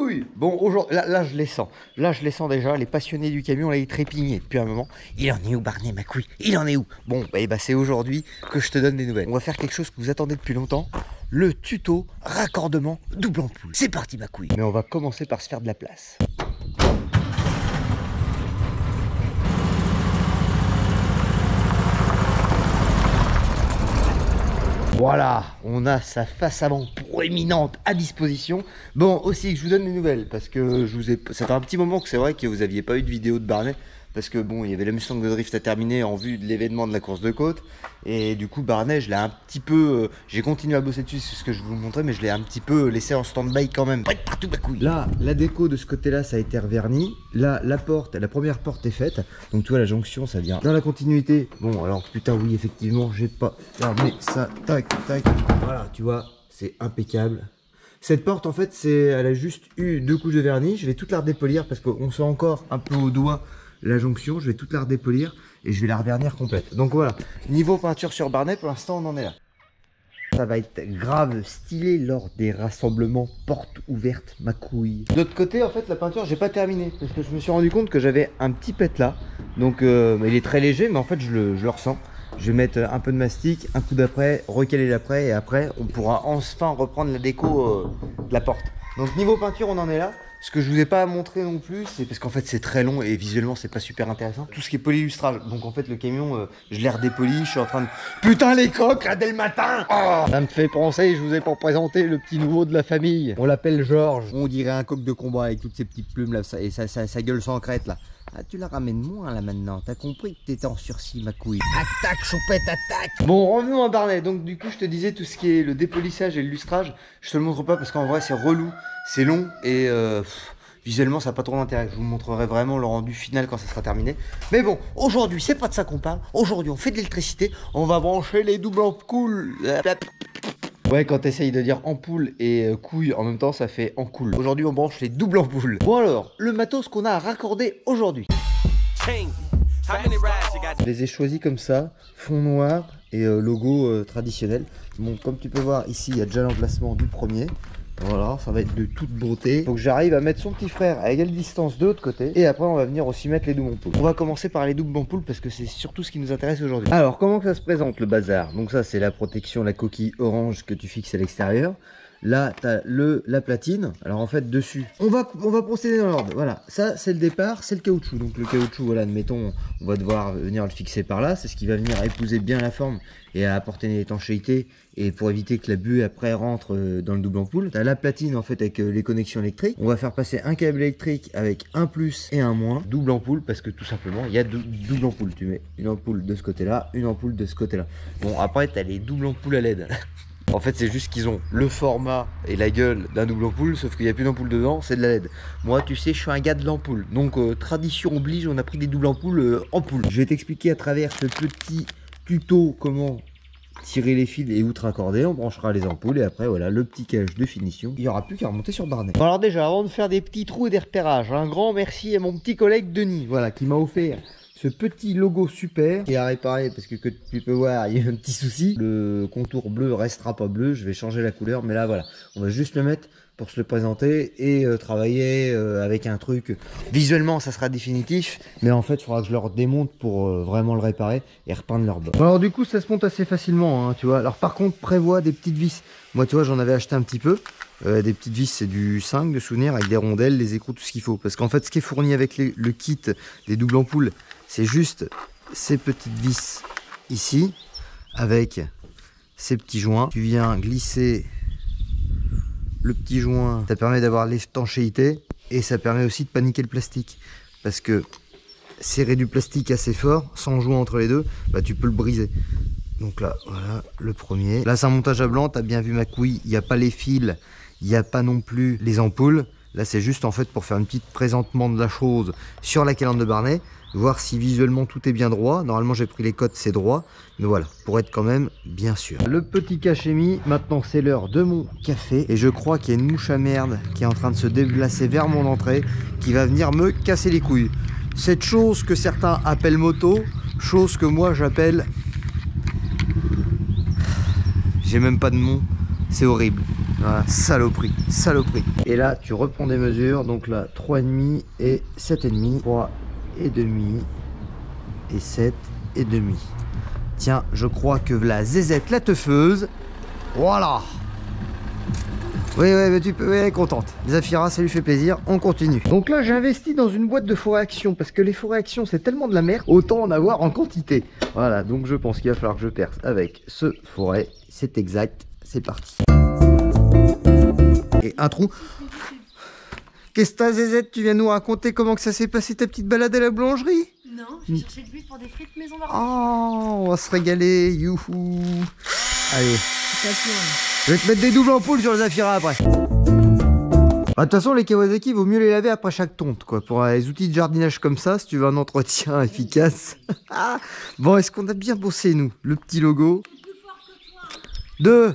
couilles. Bon, aujourd'hui, là, je les sens. Là, je les sens déjà. Les passionnés du camion, là, ils trépignaient depuis un moment. Il en est où, Barnet, ma couille? Il en est où? Bon, bah, c'est aujourd'hui que je te donne des nouvelles. On va faire quelque chose que vous attendez depuis longtemps. Le tuto raccordement double ampoule. C'est parti, ma couille. Mais on va commencer par se faire de la place. Voilà, on a sa face avant proéminente à disposition. Bon, aussi que je vous donne des nouvelles, parce que ça fait un petit moment que c'est vrai que vous n'aviez pas eu de vidéo de Barnet, parce que bon, il y avait la Mustang de drift à terminer en vue de l'événement de la course de côte, et du coup Barnet, je l'ai un petit peu, j'ai continué à bosser dessus, c'est ce que je vous montrais, mais je l'ai un petit peu laissé en stand-by quand même. Pas de partout, ma couille. Là, la déco de ce côté-là, ça a été reverni. Là, la première porte est faite, donc tu vois la jonction, ça vient dans la continuité. Bon, alors putain, oui, effectivement, j'ai pas fermé ça, tac, tac. Voilà, tu vois, c'est impeccable. Cette porte, en fait, elle a juste eu 2 couches de vernis. Je vais toute la redépolir parce qu'on sent encore un peu au doigt la jonction. Je vais toute la redépolir et je vais la revernir complète. Donc voilà, niveau peinture sur Barnet, pour l'instant, on en est là. Ça va être grave stylé lors des rassemblements portes ouvertes, ma couille. De l'autre côté, en fait, la peinture, j'ai pas terminé parce que je me suis rendu compte que j'avais un petit pet là. Donc, il est très léger, mais en fait, je le ressens. Je vais mettre un peu de mastic, un coup d'après, recaler l'après, et après, on pourra enfin reprendre la déco de la porte. Donc, niveau peinture, on en est là. Ce que je vous ai pas montré non plus, c'est parce qu'en fait c'est très long et visuellement c'est pas super intéressant. Tout ce qui est polylustrage. Donc en fait le camion, je l'ai redépoli, je suis en train de... Putain les coques là dès le matin. Oh, ça me fait penser, je vous ai pas présenté le petit nouveau de la famille. On l'appelle Georges. On dirait un coq de combat avec toutes ces petites plumes là et sa gueule sans crête là. Ah, tu la ramènes moins là maintenant, t'as compris que t'étais en sursis ma couille. Attaque choupette, attaque. Bon, revenons à Barnet. Donc du coup je te disais tout ce qui est le dépolissage et le lustrage, je te le montre pas parce qu'en vrai c'est relou, c'est long et visuellement ça n'a pas trop d'intérêt. Je vous montrerai vraiment le rendu final quand ça sera terminé. Mais bon, aujourd'hui c'est pas de ça qu'on parle, aujourd'hui on fait de l'électricité, on va brancher les doubles ampoules. Ouais, quand t'essayes de dire ampoule et couille en même temps, ça fait en cool. Aujourd'hui, on branche les doubles ampoules. Bon alors, le matos qu'on a à raccorder aujourd'hui. Je les ai choisis comme ça, fond noir et logo traditionnel. Bon, comme tu peux voir ici, il y a déjà l'emplacement du premier. Voilà, ça va être de toute beauté. Donc j'arrive à mettre son petit frère à égale distance de l'autre côté. Et après on va venir aussi mettre les doubles ampoules. On va commencer par les doubles ampoules parce que c'est surtout ce qui nous intéresse aujourd'hui. Alors comment que ça se présente le bazar? Donc ça c'est la protection, la coquille orange que tu fixes à l'extérieur. Là, tu as la platine. Alors en fait, dessus, on va procéder dans l'ordre. Voilà, ça c'est le départ, c'est le caoutchouc. Donc le caoutchouc, voilà, admettons, on va devoir venir le fixer par là. C'est ce qui va venir épouser bien la forme et à apporter une étanchéité. Et pour éviter que la buée après rentre dans le double ampoule, tu as la platine en fait avec les connexions électriques. On va faire passer un câble électrique avec un plus et un moins. Double ampoule parce que tout simplement, il y a double ampoule. Tu mets une ampoule de ce côté-là, une ampoule de ce côté-là. Bon, après, tu as les doubles ampoules à LED. En fait, c'est juste qu'ils ont le format et la gueule d'un double ampoule, sauf qu'il n'y a plus d'ampoule dedans, c'est de la LED. Moi, tu sais, je suis un gars de l'ampoule. Donc, tradition oblige, on a pris des doubles ampoules ampoule. Je vais t'expliquer à travers ce petit tuto comment tirer les fils et outre raccorder. On branchera les ampoules et après, voilà, le petit cage de finition. Il n'y aura plus qu'à remonter sur Barnet. Bon, alors déjà, avant de faire des petits trous et des repérages, un grand merci à mon petit collègue Denis, voilà, qui m'a offert ce petit logo super qui est à réparer parce que tu peux voir il y a un petit souci, le contour bleu restera pas bleu, je vais changer la couleur mais là voilà, on va juste le mettre pour se le présenter et travailler avec un truc, visuellement ça sera définitif mais en fait il faudra que je leur démonte pour vraiment le réparer et repeindre leur bord. Alors du coup ça se monte assez facilement hein, tu vois, alors par contre prévois des petites vis, moi tu vois j'en avais acheté un petit peu. Des petites vis c'est du 5 de souvenir avec des rondelles, les écrous, tout ce qu'il faut parce qu'en fait ce qui est fourni avec le kit des doubles ampoules c'est juste ces petites vis ici avec ces petits joints. Tu viens glisser le petit joint, ça permet d'avoir l'étanchéité et ça permet aussi de paniquer le plastique parce que serrer du plastique assez fort sans joint entre les deux, bah, tu peux le briser. Donc là voilà le premier. Là c'est un montage à blanc, tu as bien vu ma couille, il n'y a pas les fils, il n'y a pas non plus les ampoules. Là c'est juste en fait pour faire un petit présentement de la chose sur la calandre de Barnet. Voir si visuellement tout est bien droit. Normalement j'ai pris les cotes, c'est droit. Mais voilà, pour être quand même bien sûr. Le petit cachet mis, maintenant c'est l'heure de mon café. Et je crois qu'il y a une mouche à merde qui est en train de se déplacer vers mon entrée, qui va venir me casser les couilles. Cette chose que certains appellent moto, chose que moi j'appelle... J'ai même pas de nom, c'est horrible. Voilà, saloperie, saloperie. Et là, tu reprends des mesures. Donc là, 3,5 et 7,5. 3 et demi et 7 et demi. Tiens, je crois que la zézette, la teufeuse. Voilà. Oui, mais tu peux, oui, elle est contente. Zafira, ça lui fait plaisir, on continue. Donc là, j'ai investi dans une boîte de forêt action parce que les forêts action, c'est tellement de la merde, autant en avoir en quantité. Voilà, donc je pense qu'il va falloir que je perce avec ce forêt. C'est exact, c'est parti. Et un trou. Qu'est-ce que t'as, Zézette? Tu viens nous raconter comment que ça s'est passé ta petite balade à la boulangerie? Non, je cherchais de l'huile pour des frites maison Baron. Oh, on va se régaler, youhou. Allez. Je vais te mettre des doubles ampoules sur le Zafira après. De toute façon, les Kawasaki, vaut mieux les laver après chaque tonte, quoi. Pour les outils de jardinage comme ça, si tu veux un entretien efficace. Bon, est-ce qu'on a bien bossé, nous? Le petit logo. Deux.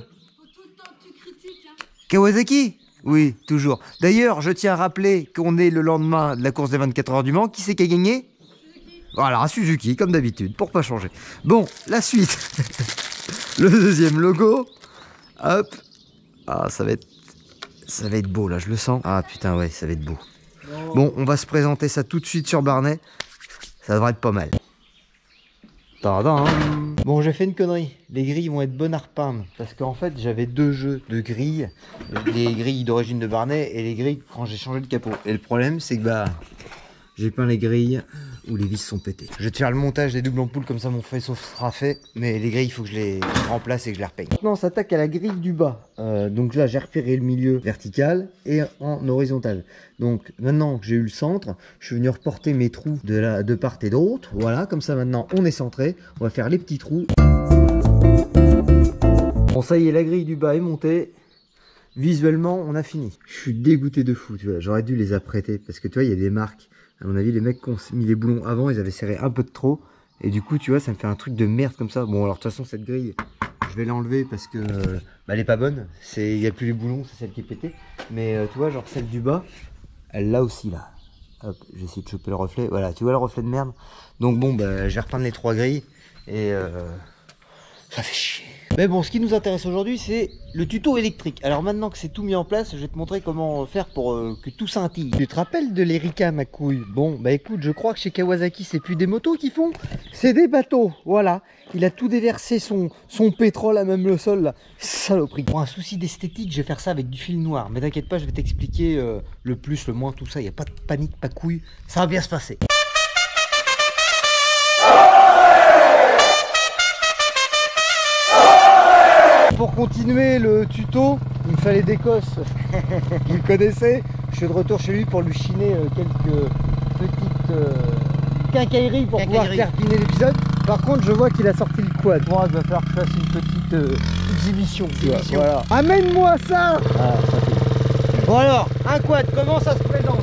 Kawasaki? Oui, toujours. D'ailleurs, je tiens à rappeler qu'on est le lendemain de la course des 24 heures du Mans. Qui c'est qui a gagné? Voilà, Suzuki, comme d'habitude, pour pas changer. Bon, la suite. Le deuxième logo. Hop. Ah, ça va être beau, là, je le sens. Ah, putain, ouais, ça va être beau. Bon, on va se présenter ça tout de suite sur Barnet. Ça devrait être pas mal. Tadam. Bon, j'ai fait une connerie. Les grilles vont être bonnes à repeindre. Parce qu'en fait, j'avais deux jeux de grilles. Les grilles d'origine de Barnet et les grilles quand j'ai changé de capot. Et le problème, c'est que bah, j'ai peint les grilles où les vis sont pétées. Je vais te faire le montage des doubles ampoules, comme ça mon faisceau sera fait. Mais les grilles, il faut que je les remplace et que je les repeigne. Maintenant, on s'attaque à la grille du bas. Donc là, j'ai repéré le milieu vertical et en horizontal. Donc maintenant que j'ai eu le centre, je suis venu reporter mes trous de part et d'autre. Voilà, comme ça maintenant, on est centré. On va faire les petits trous. Bon, ça y est, la grille du bas est montée. Visuellement, on a fini. Je suis dégoûté de fou, tu vois. J'aurais dû les apprêter parce que tu vois, il y a des marques. À mon avis, les mecs qui ont mis les boulons avant, ils avaient serré un peu de trop. Et du coup, tu vois, ça me fait un truc de merde comme ça. Bon, alors de toute façon, cette grille, je vais l'enlever parce que bah, elle est pas bonne. Il n'y a plus les boulons, c'est celle qui est pétée. Mais tu vois, genre celle du bas, elle l'a aussi là. Hop, j'essaie de choper le reflet. Voilà, tu vois le reflet de merde. Donc bon, bah, je vais repeindre les trois grilles. Et ça fait chier. Mais bon, ce qui nous intéresse aujourd'hui, c'est le tuto électrique. Alors maintenant que c'est tout mis en place, je vais te montrer comment faire pour que tout scintille. Tu te rappelles de l'Erika, ma couille? Bon, bah écoute, je crois que chez Kawasaki, c'est plus des motos qu'ils font, c'est des bateaux, voilà. Il a tout déversé, son pétrole à même le sol, là. Saloperie. Pour un souci d'esthétique, je vais faire ça avec du fil noir. Mais t'inquiète pas, je vais t'expliquer le plus, le moins, tout ça. Il n'y a pas de panique, pas de couille. Ça va bien se passer. Pour continuer le tuto, il me fallait des cosses. Vous le connaissez. Je suis de retour chez lui pour lui chiner quelques petites quincailleries pour pouvoir terminer l'épisode. Par contre, je vois qu'il a sorti le quad. Moi, il va falloir que je fasse une petite exhibition. Voilà. Amène-moi ça. Ah, ça fait. Bon alors, un quad, comment ça se présente?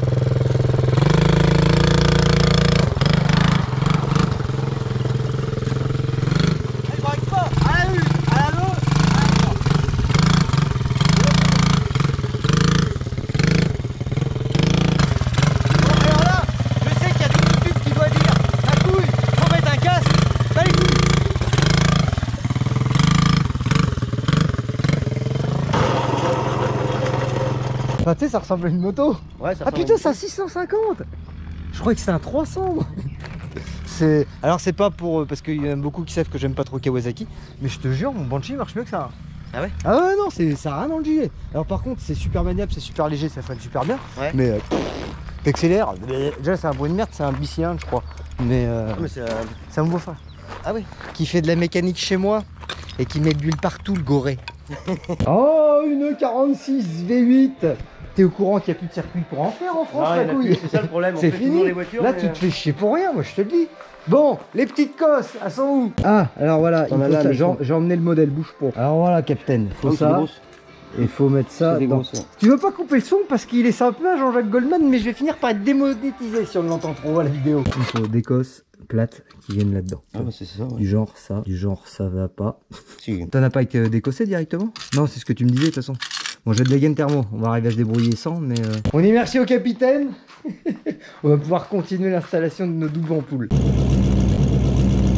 Enfin, tu sais, ça ressemble à une moto. Ouais, ça. Ah putain, c'est un 650. Je croyais que c'était un 300. Alors c'est pas pour... Parce qu'il y en a beaucoup qui savent que j'aime pas trop Kawasaki. Mais je te jure, mon Banshee marche mieux que ça. Ah ouais? Ah ouais, non, ça a rien dans le gilet. Alors par contre, c'est super maniable, c'est super léger, ça freine super bien. Ouais. Mais t'accélères. Déjà, c'est un bruit de merde, c'est un bicylindre, je crois. Mais c'est un beau phare. Ah ouais? Qui fait de la mécanique chez moi et qui met de l'huile partout, le goré. Oh, une 46 V8. T'es au courant qu'il n'y a plus de circuit pour en faire en France, la couille? C'est ça le problème, c'est fini. Les voitures, là, tu te fais chier pour rien, moi je te le dis. Bon, les petites cosses, elles sont où? Ah, alors voilà, j'ai emmené le modèle, bouge pas. Alors voilà, Captain, faut ça. Et faut mettre ça dans... Tu veux pas couper le son parce qu'il est sympa, Jean-Jacques Goldman, mais je vais finir par être démonétisé si on l'entend trop à la vidéo. Il faut des cosses plates qui viennent là-dedans. Ah bah c'est ça, ouais. Du genre ça va pas. Si. T'en as pas avec décossé directement? Non, c'est ce que tu me disais de toute façon. Bon, j'ai de la gaine thermo, on va arriver à se débrouiller sans, mais... On dit merci au capitaine. On va pouvoir continuer l'installation de nos doubles ampoules.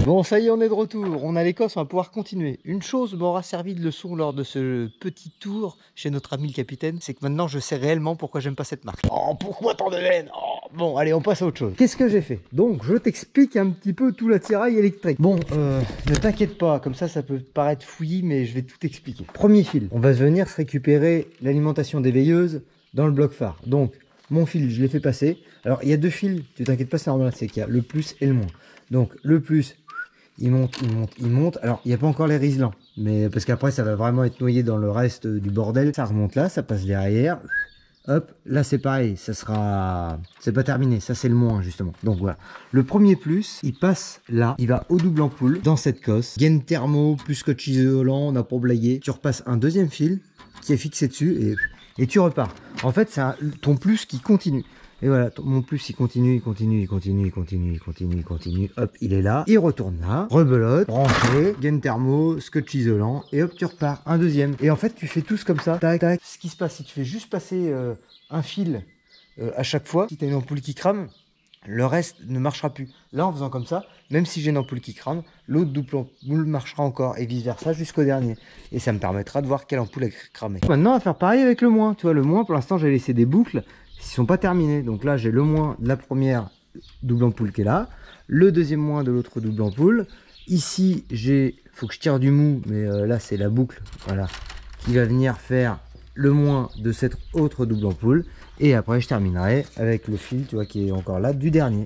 Bon, ça y est, on est de retour. On a l'Écosse, on va pouvoir continuer. Une chose m'aura servi de leçon lors de ce petit tour chez notre ami le capitaine, c'est que maintenant je sais réellement pourquoi j'aime pas cette marque. Oh, pourquoi tant de haine? Oh, bon, allez, on passe à autre chose. Qu'est-ce que j'ai fait? Donc, je t'explique un petit peu tout l'attirail électrique. Bon, ne t'inquiète pas, comme ça peut paraître fouillis, mais je vais tout expliquer. Premier fil, on va venir récupérer l'alimentation des veilleuses dans le bloc phare. Donc, mon fil, je l'ai fait passer. Alors, il y a deux fils, tu t'inquiètes pas, c'est normal, c'est qu'il y a le plus et le moins. Donc, le plus, il monte, il monte, il monte. Alors, il n'y a pas encore les riselants, mais parce qu'après, ça va vraiment être noyé dans le reste du bordel. Ça remonte là, ça passe derrière. Hop, là, c'est pareil, ça sera... C'est pas terminé, ça, c'est le moins, justement. Donc, voilà. Le premier plus, il passe là. Il va au double ampoule, dans cette cosse. Gaine thermo, plus scotch isolant, on n'a pas blagué. Tu repasses un deuxième fil qui est fixé dessus et tu repars. En fait, c'est ton plus qui continue. Et voilà, mon plus, il continue, il continue, il continue, il continue, il continue, il continue. Hop, il est là. Il retourne là. Rebelote, branché, gaine thermo, scotch isolant. Et hop, tu repars. Un deuxième. Et en fait, tu fais tous comme ça. Tac, tac. Ce qui se passe, si tu fais juste passer un fil à chaque fois, si tu as une ampoule qui crame, le reste ne marchera plus. Là, en faisant comme ça, même si j'ai une ampoule qui crame, l'autre double ampoule marchera encore et vice versa jusqu'au dernier. Et ça me permettra de voir quelle ampoule a cramé. Maintenant, on va faire pareil avec le moins. Tu vois, le moins, pour l'instant, j'ai laissé des boucles qui sont pas terminées. Donc là, j'ai le moins de la première double ampoule qui est là, le deuxième moins de l'autre double ampoule. Ici, faut que je tire du mou, mais là, c'est la boucle, voilà, qui va venir faire le moins de cette autre double ampoule. Et après, je terminerai avec le fil, tu vois, qui est encore là, du dernier.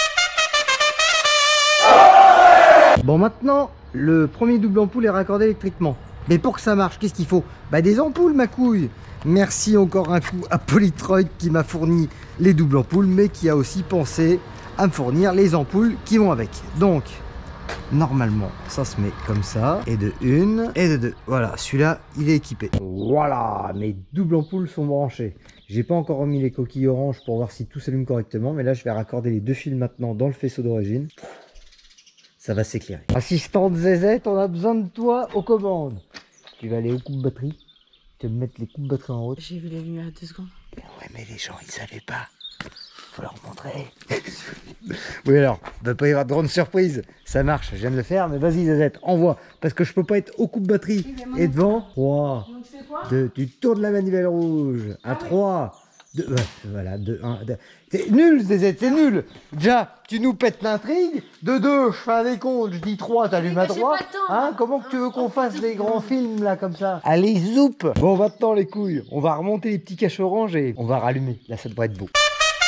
Bon, maintenant, le premier double ampoule est raccordé électriquement. Mais pour que ça marche, qu'est-ce qu'il faut? Bah, des ampoules, ma couille. Merci encore un coup à Polytroid qui m'a fourni les doubles ampoules, mais qui a aussi pensé à me fournir les ampoules qui vont avec. Donc, normalement, ça se met comme ça, et de une, et de deux. Voilà, celui-là, il est équipé. Voilà, mes doubles ampoules sont branchées. J'ai pas encore remis les coquilles oranges pour voir si tout s'allume correctement, mais là, je vais raccorder les deux fils maintenant dans le faisceau d'origine. Ça va s'éclairer. Assistante Zézette, on a besoin de toi aux commandes. Tu vas aller au coupe batterie. Tu vas me mettre les coupes batterie en route. J'ai vu la lumière à 2 secondes. Ouais, mais les gens, ils savaient pas. Faut leur montrer. Oui, alors, il va pas y avoir de grande surprise. Ça marche, je viens de le faire, mais vas-y, Zézette, envoie. Parce que je peux pas être au coupe batterie. Oui, et devant, 3, 2, tu tournes la manivelle rouge. À 3, 2, ouais, voilà, 2, 1. T'es nul, Zézette, c'est nul. Déjà, tu nous pètes l'intrigue. De 2, je fais un décompte, je dis 3, t'allumes à 3. Hein, comment que tu veux qu'on fasse des grands films là comme ça? Allez, zoup. Bon, maintenant les couilles, on va remonter les petits caches orange et on va rallumer. Là, ça devrait être beau.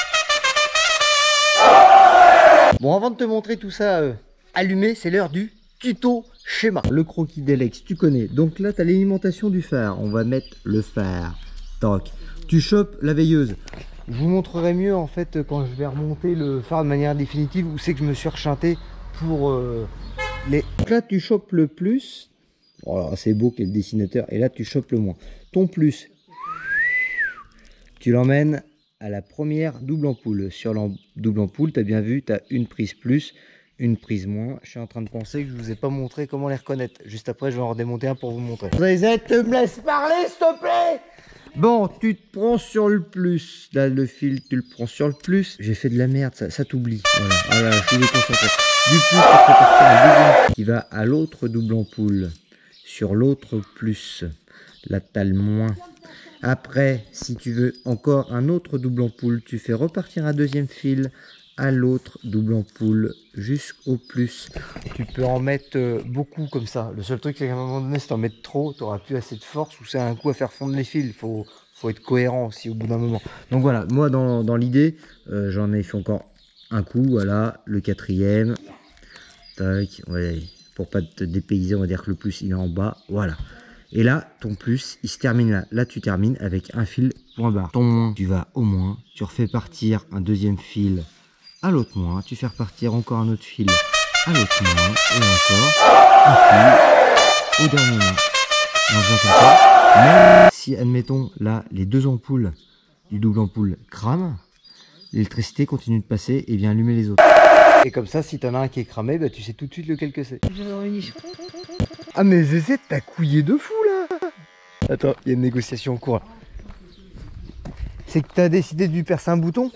Bon, avant de te montrer tout ça allumé, c'est l'heure du tuto schéma. Le croquis d'Alex, tu connais. Donc là, tu as l'alimentation du phare. On va mettre le phare. Toc. Tu chopes la veilleuse. Je vous montrerai mieux en fait quand je vais remonter le phare de manière définitive où c'est que je me suis rechanté pour les... Donc là, tu chopes le plus. Oh, c'est beau quel dessinateur. Et là, tu chopes le moins. Ton plus, tu l'emmènes à la première double ampoule. Sur la double ampoule, tu as bien vu, tu as une prise plus, une prise moins. Je suis en train de penser que je vous ai pas montré comment les reconnaître. Juste après, je vais en redémonter un pour vous montrer. Zézette, tu me laisses parler, s'il te plaît? Bon, tu te prends sur le plus. Là, le fil, tu le prends sur le plus. J'ai fait de la merde, ça t'oublie. Voilà. Voilà, je suis déconcentré. Du plus, ça fait partir un deuxième qui va à l'autre double ampoule. Sur l'autre plus. Là, tu as le moins. Après, si tu veux encore un autre double ampoule, tu fais repartir un deuxième fil à l'autre double ampoule jusqu'au plus. Tu peux en mettre beaucoup comme ça. Le seul truc, c'est qu'à un moment donné, si tu en mets trop, tu n'auras plus assez de force ou c'est un coup à faire fondre les fils. Il faut être cohérent aussi au bout d'un moment. Donc voilà, moi dans l'idée, j'en ai fait encore un coup. Voilà, le quatrième. Tac, ouais, pour pas te dépayser, on va dire que le plus il est en bas. Voilà. Et là, ton plus, il se termine là. Là, tu termines avec un fil point barre. Ton moins, tu vas au moins. Tu refais partir un deuxième fil à l'autre moins. Tu fais repartir encore un autre fil à l'autre moins. Et encore un fil au dernier moins. En faisant comme ça, même si, admettons, là, les deux ampoules du double ampoule crament, l'électricité continue de passer et vient allumer les autres. Et comme ça, si t'en as un qui est cramé, bah, tu sais tout de suite lequel que c'est. Ah mais Zézette, t'as couillé de fou là. Attends, il y a une négociation en cours. C'est que t'as décidé de lui percer un bouton?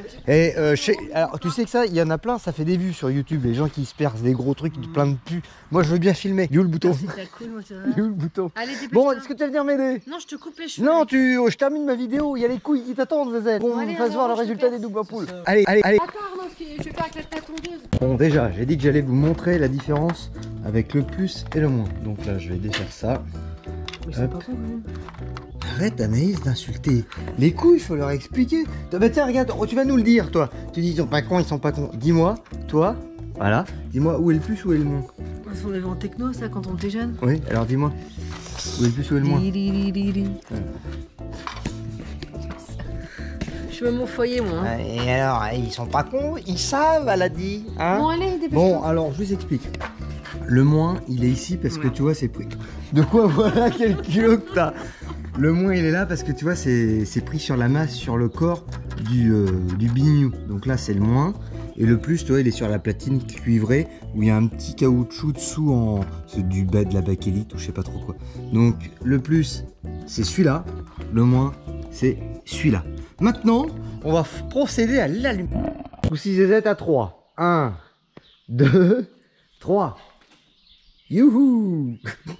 Et alors tu sais que ça, il y en a plein, ça fait des vues sur YouTube, les gens qui se percent des gros trucs, plein de pubs. Moi je veux bien filmer. Il est où le bouton? C'est cool, moi, ça va. Il est où le bouton? Allez, dépêche-toi. Bon, est-ce que tu vas venir m'aider? Non, je te coupe les cheveux. Non, je termine ma vidéo, il y a les couilles qui t'attendent, Zézette. Bon, on allez, fasse voir le alors, je te résultat perce. des doubles poules. Allez. Attends, Arnaud, je vais faire avec la tondeuse. Bon, déjà, j'ai dit que j'allais vous montrer la différence avec le plus et le moins. Donc là, je vais défaire ça. Mais c'est pas con, quand même. Arrête, Anaïs, d'insulter. Les couilles, il faut leur expliquer. Bah tiens, regarde, tu vas nous le dire, toi. Tu dis, ils sont pas cons, ils sont pas cons. Dis-moi, toi, voilà. Dis-moi où est le plus, où est le moins. On avait en techno, ça, quand on était jeune. Oui, alors dis-moi. Où est le plus, où est le moins? Je suis même au foyer, moi. Hein. Et alors, ils sont pas cons, ils savent, elle a dit. Hein? Bon, allez, dépêche-toi. Bon, alors, je vous explique. Le moins, il est ici parce que tu vois, c'est pris. De quoi, voilà, quel kilo que t'as. Le moins, il est là parce que tu vois, c'est pris sur la masse, sur le corps du bignou. Donc là, c'est le moins. Et le plus, tu vois, il est sur la platine cuivrée où il y a un petit caoutchouc dessous c'est de la bakélite ou je sais pas trop quoi. Donc, le plus, c'est celui-là. Le moins, c'est celui-là. Maintenant, on va procéder à l'allumage. Poussi Zézette à 3. 1, 2, 3. Youhou!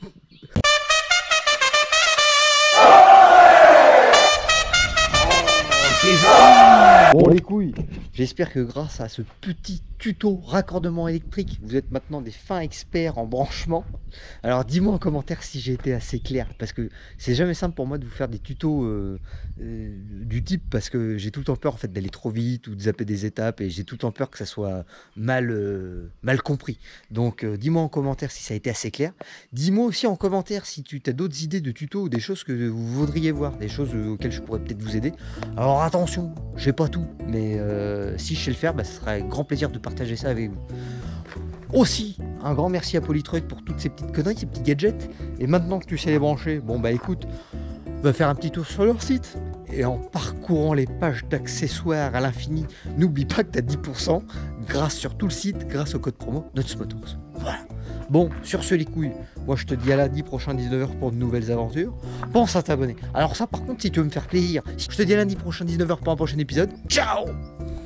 Bon les couilles, j'espère que grâce à ce petit tuto raccordement électrique, vous êtes maintenant des fins experts en branchement. Alors dis-moi en commentaire si j'ai été assez clair, parce que c'est jamais simple pour moi de vous faire des tutos du type, parce que j'ai tout le temps peur en fait d'aller trop vite ou de zapper des étapes, et j'ai tout le temps peur que ça soit mal compris. Donc dis-moi en commentaire si ça a été assez clair. Dis-moi aussi en commentaire si tu as d'autres idées de tutos ou des choses que vous voudriez voir, des choses auxquelles je pourrais peut-être vous aider. Alors attention, je sais pas tout, mais si je sais le faire, bah, ce sera avec grand plaisir de partager ça avec vous. Aussi, un grand merci à Polytruck pour toutes ces petites conneries, ces petits gadgets. Et maintenant que tu sais les brancher, bon bah écoute, va faire un petit tour sur leur site. Et en parcourant les pages d'accessoires à l'infini, n'oublie pas que tu as 10% grâce sur tout le site, grâce au code promo NotsMotors. Voilà. Bon, sur ce les couilles, moi je te dis à lundi prochain 19h pour de nouvelles aventures. Pense à t'abonner. Alors ça par contre, si tu veux me faire plaisir, je te dis à lundi prochain 19h pour un prochain épisode. Ciao!